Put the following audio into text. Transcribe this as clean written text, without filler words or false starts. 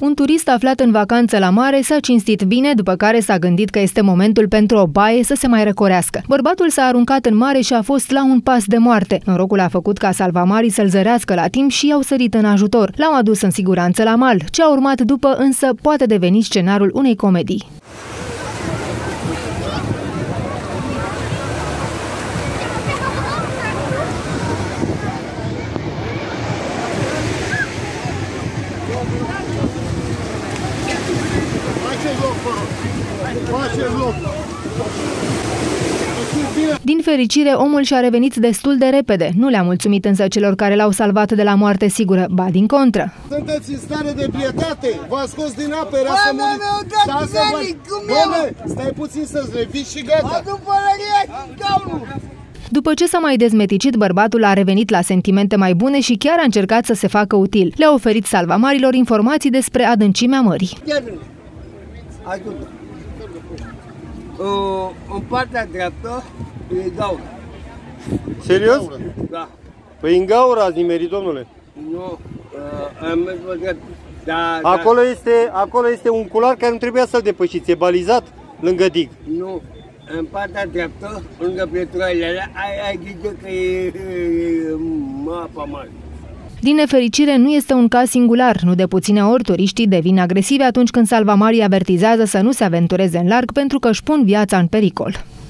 Un turist aflat în vacanță la mare s-a cinstit bine, după care s-a gândit că este momentul pentru o baie să se mai răcorească. Bărbatul s-a aruncat în mare și a fost la un pas de moarte. Norocul a făcut ca salvamarii să-l zărească la timp și i-au sărit în ajutor. L-au adus în siguranță la mal. Ce a urmat după însă poate deveni scenariul unei comedii. Din fericire, omul și-a revenit destul de repede. Nu le-a mulțumit însă celor care l-au salvat de la moarte sigură, ba din contră. Sunteți în stare de pietate? V-a scos din apă, era să muriți. Doamne, stai puțin să-ți revii și gata. După ce s-a mai dezmeticit, bărbatul a revenit la sentimente mai bune și chiar a încercat să se facă util. Le-a oferit salvamarilor informații despre adâncimea mării. Ajută. În partea dreaptă e gaură. Serios? Da. Păi în gaură ați nimerit, domnule? Nu, am mers pe dreapta. Da, acolo este un culoar care nu trebuia să-l depășiți, e balizat lângă dig. Nu, în partea dreaptă, lângă pietroaiele alea, ai grijă că e apa mare. Din nefericire, nu este un caz singular. Nu de puține ori turiștii devin agresivi atunci când salvamarii avertizează să nu se aventureze în larg pentru că își pun viața în pericol.